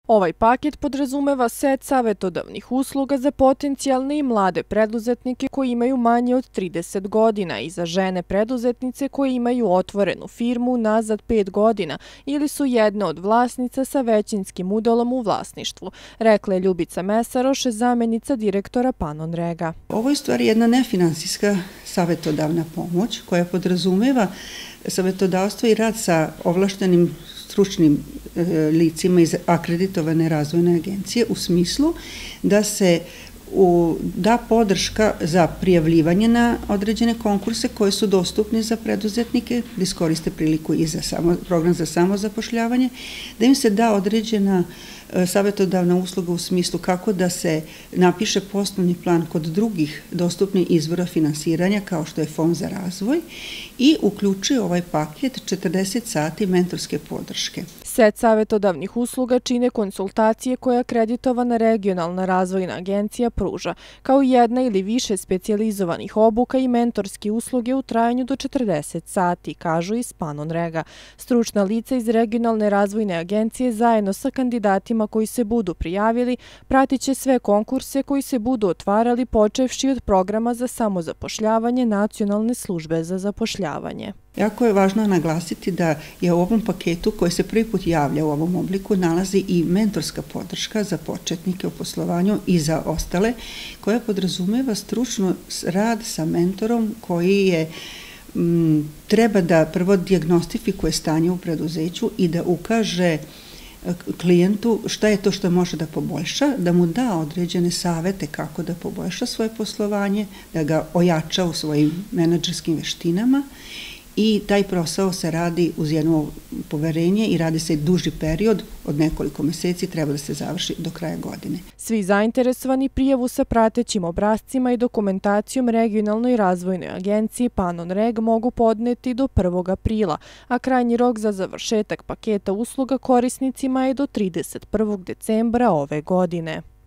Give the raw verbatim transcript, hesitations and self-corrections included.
Ovaj paket podrazumeva set savetodavnih usluga za potencijalne i mlade preduzetnike koji imaju manje od trideset godina i za žene preduzetnice koje imaju otvorenu firmu nazad pet godina ili su jedna od vlasnica sa većinskim udelom u vlasništvu, rekla je Ljubica Mesaroš, zamjenica direktora Panonrega. Ovo je stvari jedna nefinansijska savetodavna pomoć koja podrazumeva savetodavstvo i rad sa ovlaštenim stručnim licima iz akreditovane razvojne agencije u smislu da se u, da podrška za prijavljivanje na određene konkurse koje su dostupni za preduzetnike, da iskoriste priliku i za samo, program za samozapošljavanje, da im se da određena savetodavna usluga u smislu kako da se napiše poslovni plan kod drugih dostupnih izvora finansiranja kao što je Fond za razvoj i uključuje ovaj paket četrdeset sati mentorske podrške. Set savetodavnih usluga čine konsultacije koje akreditovana regionalna razvojna agencija pruža, kao jedna ili više specijalizovanih obuka i mentorske usluge u trajanju do četrdeset sati, kažu iz Panonrega. Stručna lica iz regionalne razvojne agencije zajedno sa kandidatima koji se budu prijavili pratit će sve konkurse koji se budu otvarali počevši od programa za samozapošljavanje Nacionalne službe za zapošljavanje. Jako je važno naglasiti da je u ovom paketu koji se prvi put javlja u ovom obliku nalazi i mentorska podrška za početnike u poslovanju i za ostale, koja podrazumeva stručno rad sa mentorom koji je m, treba da prvo dijagnostifikuje stanje u preduzeću i da ukaže klijentu šta je to što može da poboljša, da mu da određene savete kako da poboljša svoje poslovanje, da ga ojača u svojim menadžerskim veštinama i taj posao se radi uz jedno poverenje i radi se duži period od nekoliko meseci, treba da se završi do kraja godine. Svi zainteresovani prijavu sa pratećim obrascima i dokumentacijom regionalnoj razvojnoj agenciji Panonreg mogu podneti do prvog aprila, a krajnji rok za završetak paketa usluga korisnicima je do trideset prvog decembra ove godine.